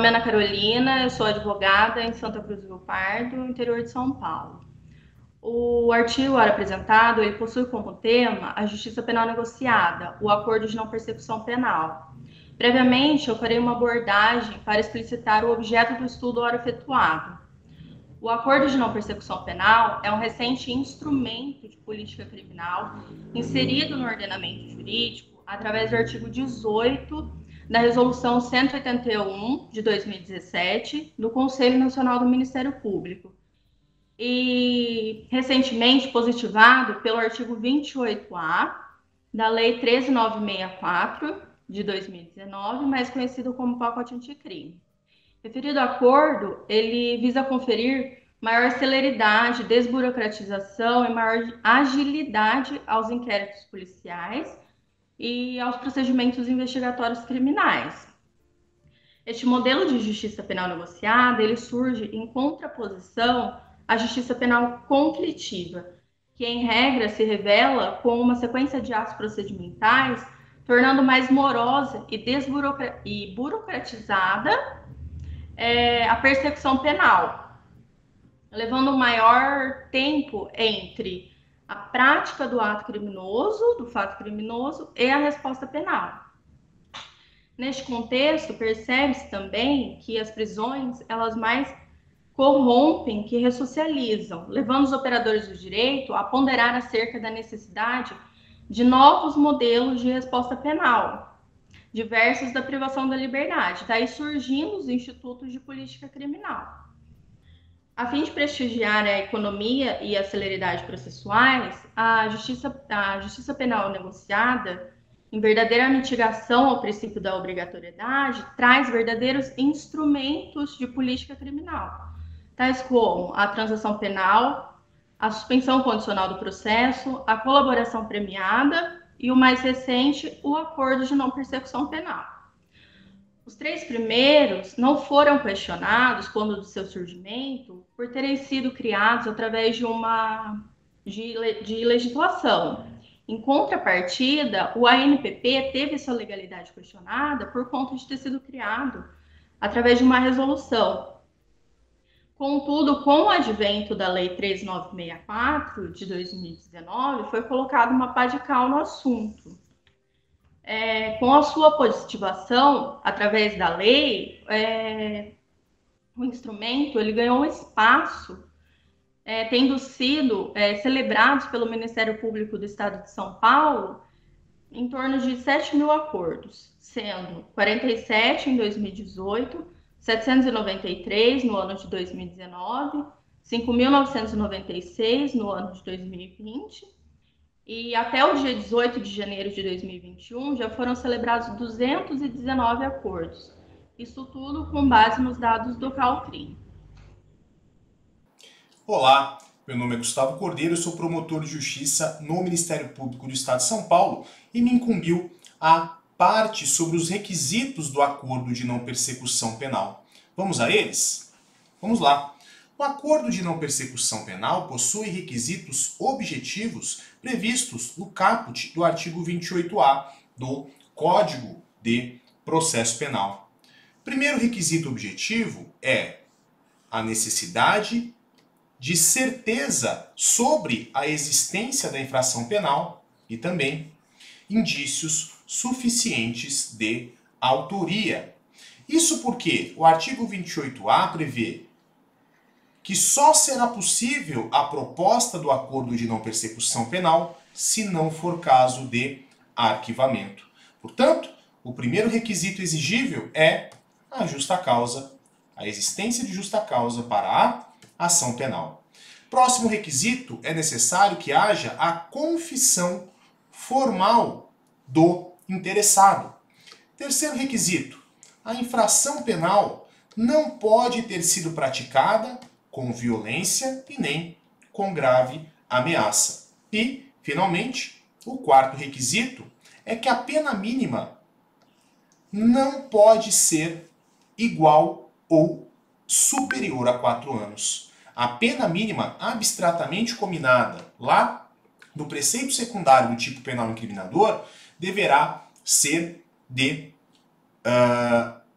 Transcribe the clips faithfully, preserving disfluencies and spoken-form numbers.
nome é Ana Carolina, eu sou advogada em Santa Cruz do Rio Pardo, interior de São Paulo. O artigo apresentado, ele possui como tema a justiça penal negociada, o acordo de não persecução penal. Previamente, eu farei uma abordagem para explicitar o objeto do estudo ora efetuado. O acordo de não persecução penal é um recente instrumento de política criminal inserido no ordenamento jurídico através do artigo dezoito da Resolução cento e oitenta e um de dois mil e dezessete do Conselho Nacional do Ministério Público e recentemente positivado pelo artigo vinte e oito A da Lei treze mil novecentos e sessenta e quatro de dois mil e dezenove, mais conhecido como pacote anticrime. Referido acordo, ele visa conferir maior celeridade, desburocratização e maior agilidade aos inquéritos policiais e aos procedimentos investigatórios criminais. Este modelo de justiça penal negociada, ele surge em contraposição à justiça penal conflitiva, que em regra se revela com uma sequência de atos procedimentais, tornando mais morosa e, desburocra- e burocratizada é, a persecução penal, levando um maior tempo entre a prática do ato criminoso, do fato criminoso, e a resposta penal. Neste contexto, percebe-se também que as prisões, elas mais corrompem que ressocializam, levando os operadores do direito a ponderar acerca da necessidade de novos modelos de resposta penal, diversos da privação da liberdade, daí surgindo os institutos de política criminal. A fim de prestigiar a economia e a celeridade processuais, a justiça, a justiça penal negociada, em verdadeira mitigação ao princípio da obrigatoriedade, traz verdadeiros instrumentos de política criminal, tais como a transação penal, a suspensão condicional do processo, a colaboração premiada e o mais recente, o acordo de não persecução penal. Os três primeiros não foram questionados quando do seu surgimento por terem sido criados através de uma de, de legislação. Em contrapartida, o A N P P teve sua legalidade questionada por conta de ter sido criado através de uma resolução. Contudo, com o advento da Lei treze mil novecentos e sessenta e quatro de dois mil e dezenove, foi colocada uma pá de cal no assunto. É, com a sua positivação, através da lei, é, o instrumento ele ganhou um espaço, é, tendo sido é, celebrados pelo Ministério Público do Estado de São Paulo em torno de sete mil acordos, sendo quarenta e sete em dois mil e dezoito, setecentos e noventa e três no ano de dois mil e dezenove, cinco mil novecentos e noventa e seis no ano de dois mil e vinte, e até o dia dezoito de janeiro de dois mil e vinte e um já foram celebrados duzentos e dezenove acordos. Isso tudo com base nos dados do Caltrim. Olá, meu nome é Gustavo Cordeiro, eu sou promotor de justiça no Ministério Público do Estado de São Paulo e me incumbiu a parte sobre os requisitos do acordo de não persecução penal. Vamos a eles? Vamos lá. O acordo de não persecução penal possui requisitos objetivos previstos no caput do artigo vinte e oito A do Código de Processo Penal. Primeiro requisito objetivo é a necessidade de certeza sobre a existência da infração penal e também indícios suficientes de autoria. Isso porque o artigo vinte e oito A prevê que só será possível a proposta do acordo de não persecução penal se não for caso de arquivamento. Portanto, o primeiro requisito exigível é a justa causa, a existência de justa causa para a ação penal. Próximo requisito, é necessário que haja a confissão formal do interessado. Terceiro requisito, a infração penal não pode ter sido praticada com violência e nem com grave ameaça. E, finalmente, o quarto requisito é que a pena mínima não pode ser igual ou superior a quatro anos. A pena mínima abstratamente combinada lá no preceito secundário do tipo penal incriminador deverá ser de uh,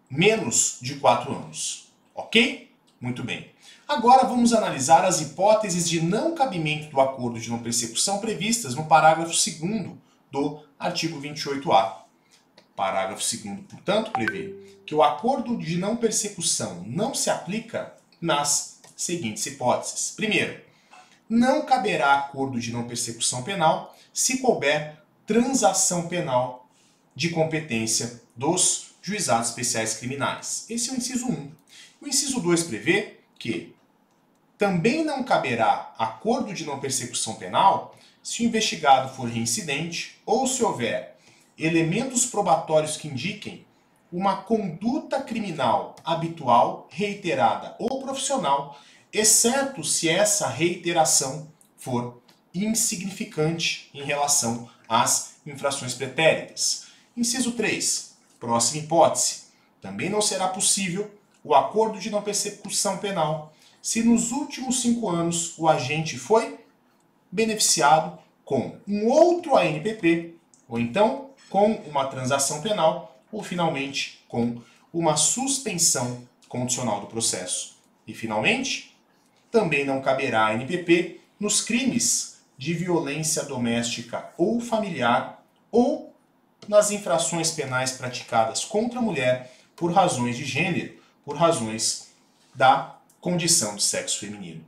menos de quatro anos. Ok? Muito bem. Agora vamos analisar as hipóteses de não cabimento do acordo de não persecução previstas no parágrafo segundo do artigo vinte e oito A. Parágrafo segundo, portanto, prevê que o acordo de não persecução não se aplica nas seguintes hipóteses. Primeiro, não caberá acordo de não persecução penal se couber transação penal de competência dos juizados especiais criminais. Esse é o inciso um. O inciso dois prevê que também não caberá acordo de não persecução penal se o investigado for reincidente ou se houver elementos probatórios que indiquem uma conduta criminal habitual, reiterada ou profissional, exceto se essa reiteração for insignificante em relação às infrações pretéritas. Inciso três. Próxima hipótese. Também não será possível o acordo de não persecução penal se nos últimos cinco anos o agente foi beneficiado com um outro A N P P, ou então com uma transação penal, ou finalmente com uma suspensão condicional do processo. E finalmente, também não caberá A N P P nos crimes de violência doméstica ou familiar ou nas infrações penais praticadas contra a mulher por razões de gênero, por razões da condição de sexo feminino.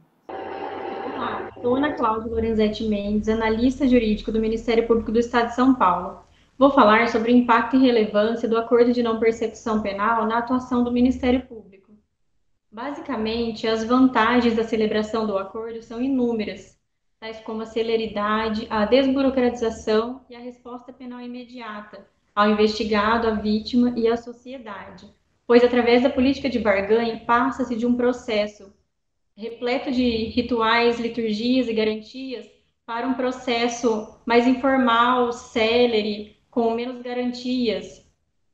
Olá, sou Ana Cláudia Lorenzetti Mendes, analista jurídico do Ministério Público do Estado de São Paulo. Vou falar sobre o impacto e relevância do acordo de não persecução penal na atuação do Ministério Público. Basicamente, as vantagens da celebração do acordo são inúmeras, tais como a celeridade, a desburocratização e a resposta penal imediata ao investigado, à vítima e à sociedade, pois através da política de barganha passa-se de um processo repleto de rituais, liturgias e garantias para um processo mais informal, célere, com menos garantias,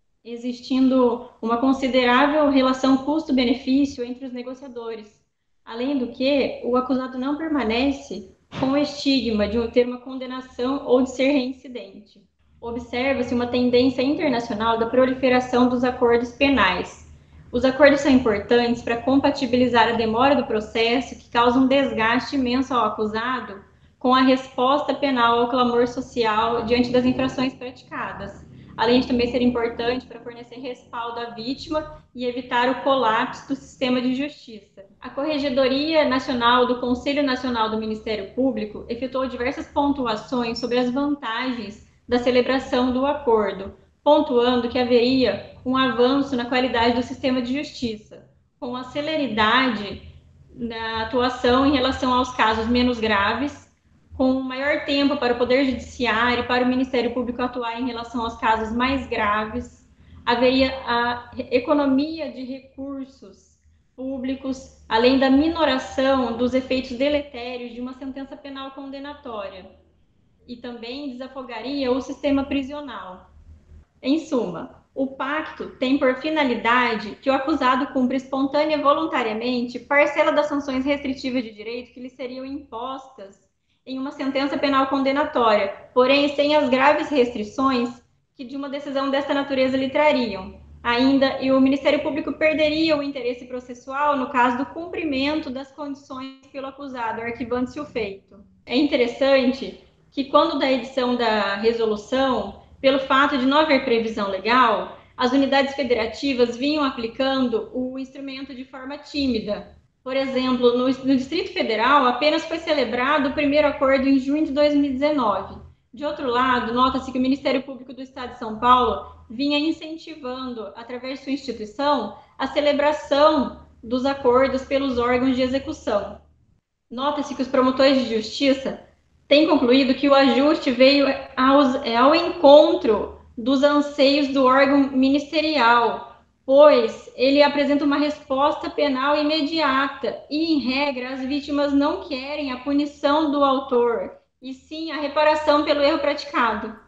existindo uma considerável relação custo-benefício entre os negociadores. Além do que, o acusado não permanece com o estigma de ter uma condenação ou de ser reincidente. Observa-se uma tendência internacional da proliferação dos acordos penais. Os acordos são importantes para compatibilizar a demora do processo, que causa um desgaste imenso ao acusado, com a resposta penal ao clamor social diante das infrações praticadas, além de também ser importante para fornecer respaldo à vítima e evitar o colapso do sistema de justiça. A Corregedoria Nacional do Conselho Nacional do Ministério Público efetuou diversas pontuações sobre as vantagens da celebração do acordo, pontuando que haveria um avanço na qualidade do sistema de justiça, com a celeridade na atuação em relação aos casos menos graves, com maior tempo para o Poder Judiciário e para o Ministério Público atuar em relação aos casos mais graves, haveria a economia de recursos públicos, além da minoração dos efeitos deletérios de uma sentença penal condenatória, e também desafogaria o sistema prisional. Em suma, o pacto tem por finalidade que o acusado cumpra espontânea e voluntariamente parcela das sanções restritivas de direito que lhe seriam impostas em uma sentença penal condenatória, porém sem as graves restrições que de uma decisão desta natureza lhe trariam. Ainda, e o Ministério Público perderia o interesse processual no caso do cumprimento das condições pelo acusado, arquivando-se o feito. É interessante que, quando da edição da resolução, pelo fato de não haver previsão legal, as unidades federativas vinham aplicando o instrumento de forma tímida. Por exemplo, no, no Distrito Federal, apenas foi celebrado o primeiro acordo em junho de dois mil e dezenove. De outro lado, nota-se que o Ministério Público do Estado de São Paulo vinha incentivando, através de sua instituição, a celebração dos acordos pelos órgãos de execução. Nota-se que os promotores de justiça têm concluído que o ajuste veio aos, ao encontro dos anseios do órgão ministerial, pois ele apresenta uma resposta penal imediata e, em regra, as vítimas não querem a punição do autor, e sim a reparação pelo erro praticado.